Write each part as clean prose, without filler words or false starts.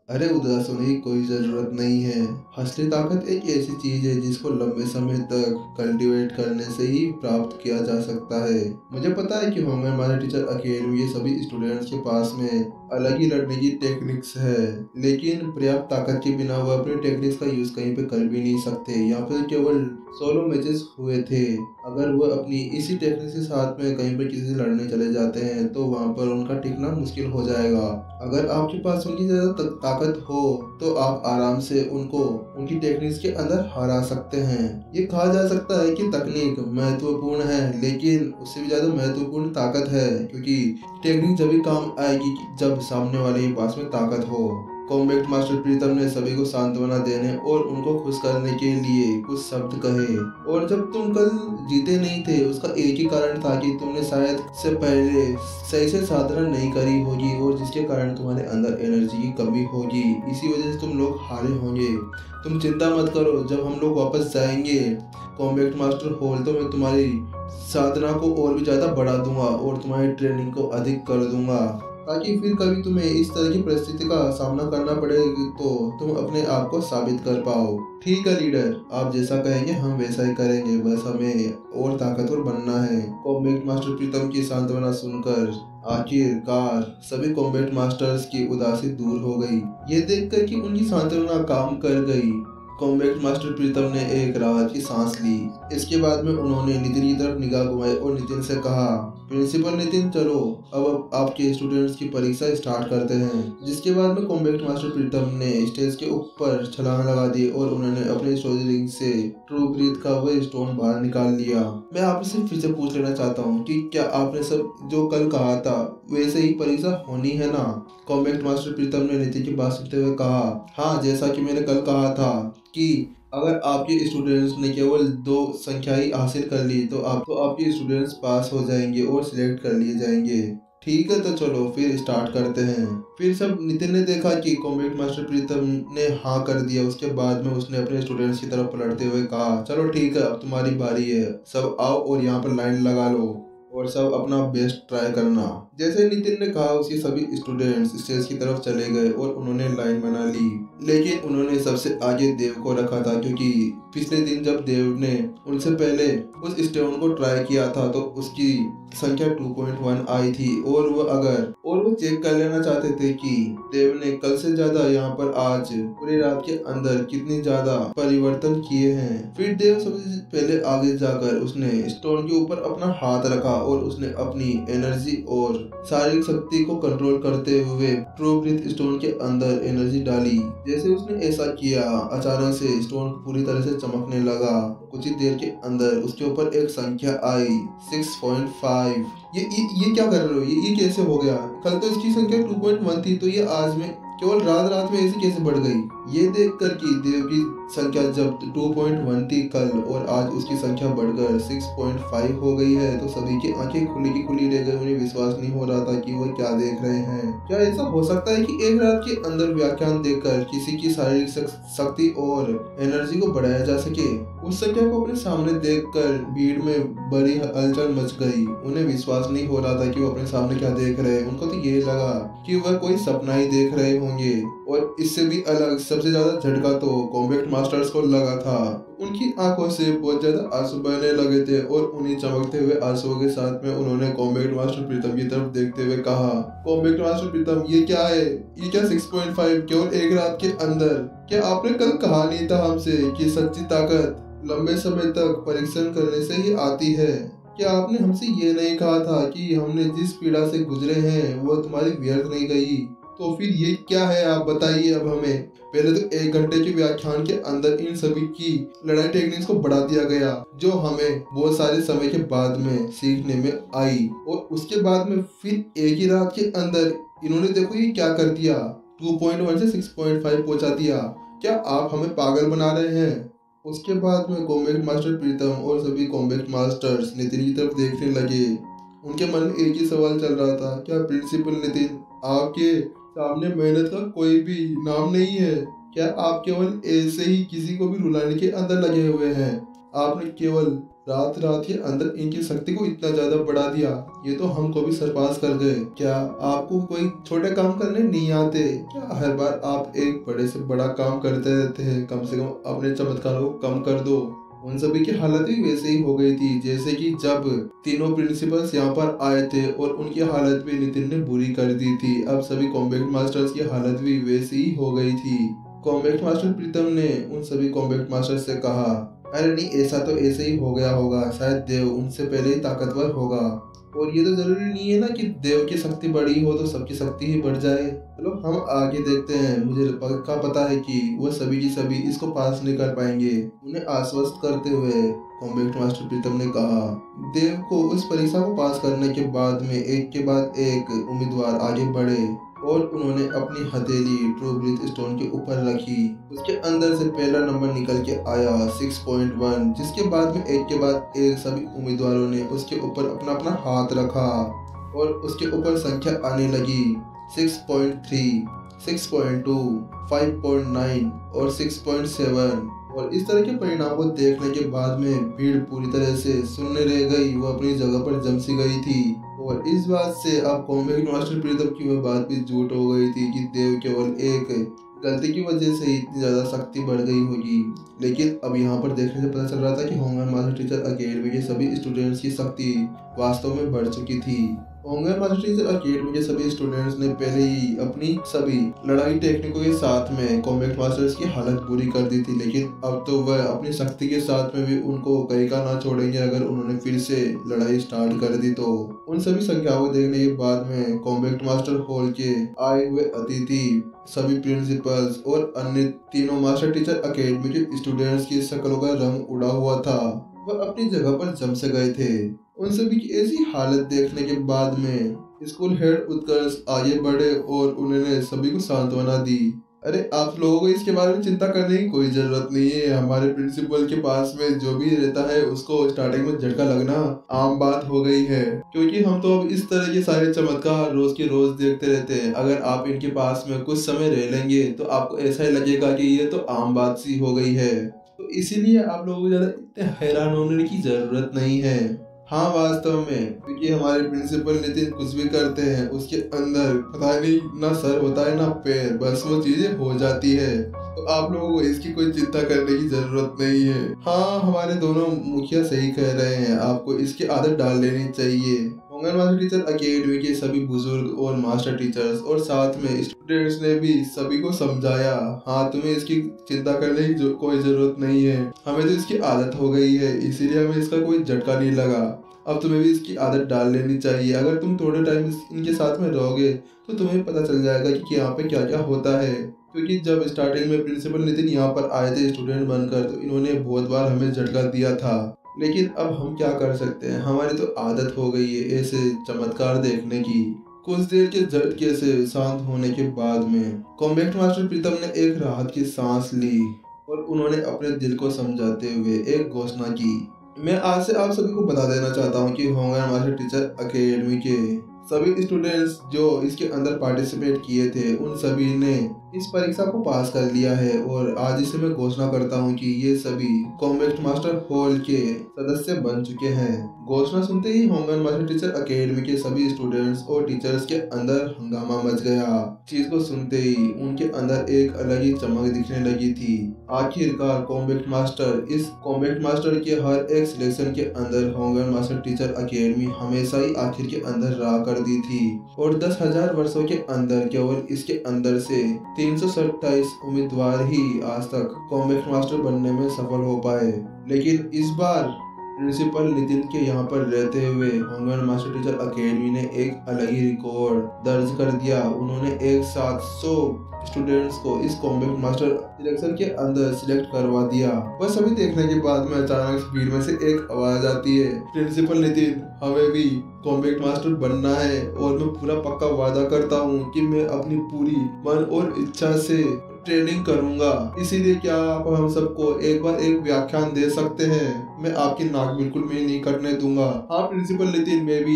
अरे उदास होने की कोई ज़रूरत नहीं है। असली ताकत एक ऐसी चीज़ है जिसको लंबे समय तक कल्टीवेट करने से ही प्राप्त किया जा सकता है। मुझे पता है कि हमारे टीचर अकेले ये सभी स्टूडेंट्स के पास में अलग ही लड़ने की टेक्निक्स है, लेकिन पर्याप्त ताकत के बिना वो अपनी टेक्निक्स का यूज़ कहीं पे कर भी नहीं सकते। यहाँ पे केवल सोलो मैचेस हुए थे। अगर वो अपनी इसी टेक्निक के साथ में कहीं पर किसी से लड़ने चले जाते हैं तो वहाँ पर उनका टिकना मुश्किल हो जाएगा। अगर आपके पास उनकी ज़्यादा ताकत हो तो आप आराम से उनको उनकी टेक्निक्स के अंदर हरा सकते हैं। ये कहा जा सकता है कि तकनीक महत्वपूर्ण है, लेकिन उससे भी ज़्यादा महत्वपूर्ण ताकत है, क्योंकि टेक्निक जब भी काम आएगी जब सामने वाले के पास में ताकत हो। कॉम्बैट मास्टर प्रीतम ने सभी को सांत्वना देने और उनको खुश करने के लिए कुछ शब्द कहे। और जब तुम कल जीते नहीं थे उसका एक ही कारण था कि तुमने शायद से पहले सही से साधना नहीं करी होगी, और जिसके कारण तुम्हारे अंदर एनर्जी की कमी होगी। इसी वजह से तुम लोग हारे होंगे। तुम चिंता मत करो, जब हम लोग वापस जाएंगे कॉम्बैट मास्टर हॉल तो मैं तुम्हारी साधना को और भी ज़्यादा बढ़ा दूंगा और तुम्हारी ट्रेनिंग को अधिक कर दूंगा, ताकि फिर कभी तुम्हें इस तरह की परिस्थिति का सामना करना पड़े तो तुम अपने आप को साबित कर पाओ। ठीक है लीडर, आप जैसा कहेंगे हम वैसा ही करेंगे, बस हमें और ताकतवर बनना है। कॉम्बैट मास्टर प्रीतम की सांत्वना सुनकर आखिरकार सभी कॉम्बैट मास्टर्स की उदासी दूर हो गई। ये देखकर कि उनकी सांत्वना काम कर गई, कॉम्बैट मास्टर प्रीतम ने एक राहत की सांस ली। इसके बाद में उन्होंने नितिन की तरफ निगाह घुमाई और नितिन से कहा, प्रिंसिपल नितिन, चलो अब आपके स्टूडेंट्स की परीक्षा स्टार्ट करते हैं। जिसके बाद में कॉम्बैट मास्टर प्रीतम ने स्टेज के ऊपर छलांग लगा दी और उन्होंने अपने स्टोरी रिंग से ट्रू ब्रीथ का वो स्टोन बाहर निकाल लिया। मैं आपसे फिर से पूछ लेना चाहता हूँ कि क्या आपने सब जो कल कहा था वैसे ही परीक्षा होनी है ना? कॉम्बैट मास्टर प्रीतम ने नितिन की बात सुनते हुए कहा, हाँ, जैसा कि मैंने कल कहा था कि अगर आपके स्टूडेंट्स ने केवल 2 संख्या ही हासिल कर ली तो आपके स्टूडेंट्स पास हो जाएंगे और सिलेक्ट कर लिए जाएंगे। ठीक है, तो चलो फिर स्टार्ट करते हैं। फिर सब नितिन ने देखा कि कॉम्बैट मास्टर प्रीतम ने हाँ कर दिया। उसके बाद में उसने अपने स्टूडेंट्स की तरफ पलटते हुए कहा, चलो ठीक है, अब तुम्हारी बारी है, सब आओ और यहाँ पर लाइन लगा लो और सब अपना बेस्ट ट्राई करना। जैसे नितिन ने कहा उसके सभी स्टूडेंट्स स्टेज की तरफ चले गए और उन्होंने लाइन बना ली, लेकिन उन्होंने सबसे आगे देव को रखा था, क्योंकि पिछले दिन जब देव ने उनसे पहले उस स्टोन को ट्राई किया था तो उसकी संख्या 2.1 आई थी, और वो चेक कर लेना चाहते थे कि देव ने कल से ज्यादा यहाँ पर आज पूरी रात के अंदर कितनी ज्यादा परिवर्तन किए हैं। फिर देव सबसे पहले आगे जाकर उसने स्टोन के ऊपर अपना हाथ रखा और उसने अपनी एनर्जी और शारीरिक शक्ति को कंट्रोल करते हुए ट्रू ब्रीथ स्टोन के अंदर एनर्जी डाली। जैसे उसने ऐसा किया, अचानक से स्टोन पूरी तरह से चमकने लगा। कुछ ही देर के अंदर उसके ऊपर एक संख्या आई, 6.5। ये क्या कर रहे हो? ये कैसे हो गया? कल तो इसकी संख्या 2.1 थी, तो ये आज में केवल रात में ऐसे कैसे बढ़ गई? ये देखकर कि देव की संख्या जब 2.1 थी कल और आज उसकी संख्या बढ़कर 6.5 हो गई है, तो सभी की आंखें खुली की खुली रह गई। उन्हें विश्वास नहीं हो रहा था कि वो क्या देख रहे हैं। क्या ऐसा हो सकता है कि एक रात के अंदर व्याख्यान देकर किसी की शारीरिक शक्ति और एनर्जी को बढ़ाया जा सके? उस संख्या को अपने सामने देखकर भीड़ में बड़ी हलचल मच गई। उन्हें विश्वास नहीं हो रहा था कि वो अपने सामने क्या देख रहे हैं। उनको तो ये लगा कि वह कोई सपना ही देख रहे होंगे। और इससे भी अलग सबसे ज्यादा झटका तो कॉम्बैट मास्टर्स को लगा था। उनकी आंखों से बहुत ज्यादा आंसू बहने लगे थे और उन्हीं चमकते हुए आंसुओं के साथ में उन्होंने कॉम्बैट मास्टर प्रीतम की तरफ देखते हुए कहा, कॉम्बैट मास्टर प्रीतम, ये क्या है? ये क्या 6.5 केवल एक रात के अंदर? क्या आपने कल कहा नहीं था हमसे कि सच्ची ताकत लंबे समय तक परीक्षण करने से ही आती है? क्या आपने हमसे ये नहीं कहा था कि हमने जिस पीड़ा से गुजरे हैं वो तुम्हारी व्यर्थ नहीं गई? तो फिर ये क्या है, आप बताइए अब हमें। पहले तो 1 घंटे के व्याख्यान के अंदर इन सभी की लड़ाई टेक्निक्स को बढ़ा दिया गया, जो हमें बहुत सारे समय के बाद में सीखने में आई, और उसके बाद में फिर एक ही रात के अंदर इन्होंने देखो ये क्या कर दिया, 2.1 से 6.5 पहुंचा दिया। क्या आप हमें पागल बना रहे हैं? उसके बाद में कॉम्बैट मास्टर प्रीतम और सभी कॉम्बैट मास्टर्स नितिन की तरफ देखने लगे। उनके मन में एक ही सवाल चल रहा था, क्या प्रिंसिपल नितिन, आपके सामने मेहनत का कोई भी नाम नहीं है? क्या आप केवल ऐसे ही किसी को भी रुलाने के अंदर लगे हुए हैं? आपने केवल रात रात के अंदर इनकी शक्ति को इतना ज्यादा बढ़ा दिया, ये तो हमको भी सरपास कर गए। क्या आपको कोई छोटे काम करने नहीं आते? क्या हर बार आप एक बड़े से बड़ा काम करते रहते हैं? कम से कम अपने चमत्कारों को कम कर दो। उन सभी की हालत भी वैसे ही हो गई थी जैसे कि जब तीनों प्रिंसिपल्स यहाँ पर आए थे और उनकी हालत भी नितिन ने बुरी कर दी थी। अब सभी कॉम्बैक्ट मास्टर्स की हालत भी वैसी ही हो गई थी। कॉम्बैक्ट मास्टर प्रीतम ने उन सभी कॉम्बैक्ट मास्टर से कहा, अरे नहीं, ऐसा तो ऐसे ही हो गया होगा, शायद देव उनसे पहले ही ताकतवर होगा। और ये तो जरूरी नहीं है ना कि देव की शक्ति बड़ी हो तो सबकी शक्ति ही बढ़ जाए। चलो हम आगे देखते हैं। मुझे पक्का पता है कि वो सभी की सभी इसको पास नहीं कर पाएंगे। उन्हें आश्वस्त करते हुए कॉम्बैक्ट मास्टर प्रीतम ने कहा, देव को उस परीक्षा को पास करने के बाद में एक के बाद एक उम्मीदवार आगे बढ़े और उन्होंने अपनी हथेली ट्रू ब्रीथ स्टोन के ऊपर रखी। उसके अंदर से पहला नंबर निकल के आया 6.1, जिसके बाद में एक के बाद एक सभी उम्मीदवारों ने उसके ऊपर अपना अपना हाथ रखा और उसके ऊपर संख्या आने लगी 6.3, 6.2, 5.9 और 6.7। और इस तरह के परिणाम को देखने के बाद में भीड़ पूरी तरह से सुनने रह गई, वो अपनी जगह पर जम सी गई थी। और इस बात से अब कॉम्बैक्ट मास्टर प्रीतम की वह बात भी झूठ हो गई थी कि देव केवल एक गलती की वजह से इतनी ज्यादा शक्ति बढ़ गई होगी। लेकिन अब यहाँ पर देखने से पता चल रहा था कि होंगर मास्टर टीचर अकेडमी के सभी स्टूडेंट्स की शक्ति वास्तव में बढ़ चुकी थी। होंगर मास्टर टीचर अकेडमी के सभी स्टूडेंट्स ने पहले ही अपनी सभी लड़ाई टेक्निकों के साथ में कॉम्बैक्ट मास्टर्स की हालत बुरी कर दी थी, लेकिन अब तो वह अपनी शक्ति के साथ में भी उनको कहीं का ना छोड़ेंगे अगर उन्होंने फिर से लड़ाई स्टार्ट कर दी तो। उन सभी संख्याओं को देखने के बाद में कॉम्बैक्ट मास्टर हॉल के आए हुए अतिथि, सभी प्रिंसिपल्स और अन्य तीनों मास्टर टीचर अकेडमी के स्टूडेंट्स की शक्लों का रंग उड़ा हुआ था। वह अपनी जगह पर जम से गए थे। उन सभी की ऐसी हालत देखने के बाद में स्कूल हेड उत्कर्ष आगे बढ़े और उन्होंने सभी को सांत्वना दी। अरे आप लोगों को इसके बारे में चिंता करने की कोई जरूरत नहीं है। हमारे प्रिंसिपल के पास में जो भी रहता है उसको स्टार्टिंग में झटका लगना आम बात हो गई है, क्योंकि हम तो अब इस तरह के सारे चमत्कार रोज के रोज देखते रहते हैं। अगर आप इनके पास में कुछ समय रह लेंगे तो आपको ऐसा ही लगेगा कि ये तो आम बात सी हो गई है। तो इसीलिए आप लोगों को ज्यादा इतने हैरान होने की जरूरत नहीं है। हाँ, वास्तव में क्योंकि हमारे प्रिंसिपल नितिन कुछ भी करते हैं उसके अंदर पता नहीं ना सर होता है ना पैर, बस वो चीजें हो जाती है। तो आप लोगों को इसकी कोई चिंता करने की जरूरत नहीं है। हाँ, हमारे दोनों मुखिया सही कह रहे हैं, आपको इसकी आदत डाल लेनी चाहिए। होंगर मास्टर टीचर अकेडमी के सभी बुजुर्ग और मास्टर टीचर्स और साथ में स्टूडेंट्स ने भी सभी को समझाया, हाँ तुम्हें इसकी चिंता करने की कोई जरूरत नहीं है, हमें तो इसकी आदत हो गई है, इसीलिए हमें इसका कोई झटका नहीं लगा। अब तुम्हें भी इसकी आदत डाल लेनी चाहिए। अगर तुम थोड़े टाइम इनके साथ में रहोगे तो तुम्हें पता चल जाएगा कि यहाँ पे क्या क्या होता है। क्योंकि जब स्टार्टिंग में प्रिंसिपल नितिन यहाँ पर आए थे स्टूडेंट बनकर, तो इन्होंने बहुत बार हमें झटका दिया था, लेकिन अब हम क्या कर सकते हैं, हमारी तो आदत हो गई है ऐसे चमत्कार देखने की। कुछ देर के झटके से शांत होने के बाद में कॉम्बैक्ट मास्टर प्रीतम ने एक राहत की सांस ली और उन्होंने अपने दिल को समझाते हुए एक घोषणा की। मैं आज से आप सभी को बता देना चाहता हूँ कि होंगर मास्टर टीचर अकेडमी के सभी स्टूडेंट्स जो इसके अंदर पार्टिसिपेट किए थे उन सभी ने इस परीक्षा को पास कर लिया है। और आज इसे मैं घोषणा करता हूँ कि ये सभी कॉम्बैक्ट मास्टर हॉल के सदस्य बन चुके हैं। घोषणा सुनते ही होंगर मास्टर टीचर अकेडमी के सभी स्टूडेंट्स और टीचर्स के अंदर हंगामा मच गया। चीज को सुनते ही उनके अंदर एक अलग ही चमक दिखने लगी थी। आखिरकार कॉम्बैक्ट मास्टर के हर एक सिलेक्शन के अंदर होंगर मास्टर टीचर अकेडमी हमेशा ही आखिर के अंदर रहा करती थी और 10,000 वर्षों के अंदर केवल इसके अंदर से 327 उम्मीदवार ही आज तक कॉम्बैक्ट मास्टर बनने में सफल हो पाए। लेकिन इस बार प्रिंसिपल नितिन के यहाँ पर रहते हुए होंगर मास्टर टीचर अकेडमी ने एक अलग ही रिकॉर्ड दर्ज कर दिया। उन्होंने एक साथ 100 स्टूडेंट्स को इस कॉम्बैक्ट मास्टर सिलेक्शन के अंदर सिलेक्ट करवा दिया। वह सभी देखने के बाद में अचानक भीड़ में से एक आवाज आती है, प्रिंसिपल नितिन, हमें भी कॉम्बैक्ट मास्टर बनना है और मैं पूरा पक्का वादा करता हूँ कि मैं अपनी पूरी मन और इच्छा से ट्रेनिंग करूंगा। इसीलिए क्या आप हम सबको एक बार एक व्याख्यान दे सकते हैं? मैं आपकी नाक बिल्कुल भी नहीं कटने दूंगा। हाँ प्रिंसिपल नितिन, मैं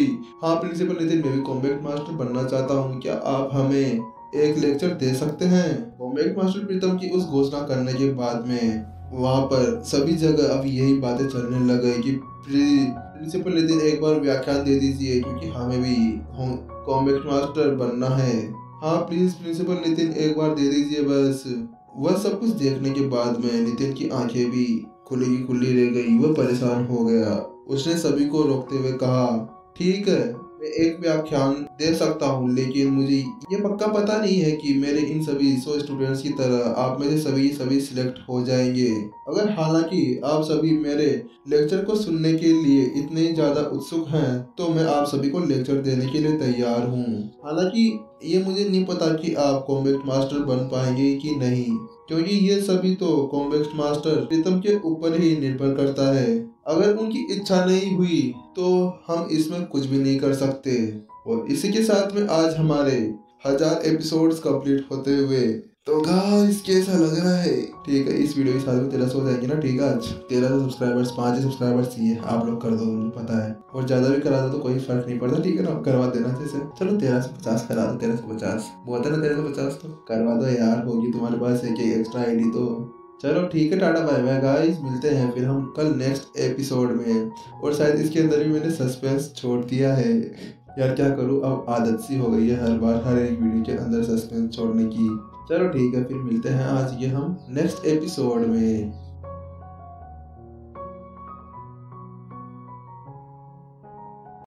भी कॉम्बैक्ट मास्टर बनना चाहता हूँ। क्या आप हमें एक लेक्चर दे सकते हैं? कॉम्बैक्ट मास्टर प्रीतम की उस घोषणा करने के बाद में वहाँ पर सभी जगह अब यही बातें चलने लग गई कि प्रिंसिपल नितिन एक बार व्याख्यान दे दीजिए, क्योंकि हमें भी कॉम्बैट मास्टर बनना है। हाँ प्लीज प्रिंसिपल नितिन एक बार दे दीजिए बस। वह सब कुछ देखने के बाद में नितिन की आंखें भी खुली की खुली रह गई। वह परेशान हो गया। उसने सभी को रोकते हुए कहा, ठीक है मैं एक व्याख्यान दे सकता हूँ, लेकिन मुझे ये पक्का पता नहीं है कि मेरे इन सभी 100 स्टूडेंट्स की तरह आप में से सभी सिलेक्ट हो जाएंगे। अगर हालांकि आप सभी मेरे लेक्चर को सुनने के लिए इतने ज्यादा उत्सुक हैं तो मैं आप सभी को लेक्चर देने के लिए तैयार हूँ। हालांकि ये मुझे नहीं पता कि आप कॉम्बैट मास्टर बन पाएंगे कि नहीं, क्योंकि ये सभी तो कॉम्बैट मास्टर प्रीतम के ऊपर ही निर्भर करता है। अगर उनकी इच्छा नहीं हुई तो हम इसमें कुछ भी नहीं कर सकते। और इसी के साथ में आज हमारे 1000 एपिसोड्स कंप्लीट होते हुए। तो गाइस कैसा लग रहा है? ठीक है, इस वीडियो के साथ में 1300 हो जाएंगे ना। ठीक है, आज 1300 सब्सक्राइबर्स, 5 सब्सक्राइबर्स चाहिए। आप लोग कर दो, मुझे पता है, और ज्यादा भी करा दो तो कोई फर्क नहीं पड़ता। ठीक है ना, करवा देना। जैसे चलो 1350 करा दो, 1350 बहुत है ना। 1350 तो करवा दो यार, होगी तुम्हारे पास एक एक्स्ट्रा आईडी तो। चलो ठीक है, टाटा बाय बाय गाइस, मिलते हैं फिर हम कल नेक्स्ट एपिसोड में। और शायद इसके अंदर भी मैंने सस्पेंस छोड़ दिया है यार, क्या करूँ, अब आदत सी हो गई है हर बार हर एक वीडियो के अंदर सस्पेंस छोड़ने की। चलो ठीक है, फिर मिलते हैं आज ये हम नेक्स्ट एपिसोड में।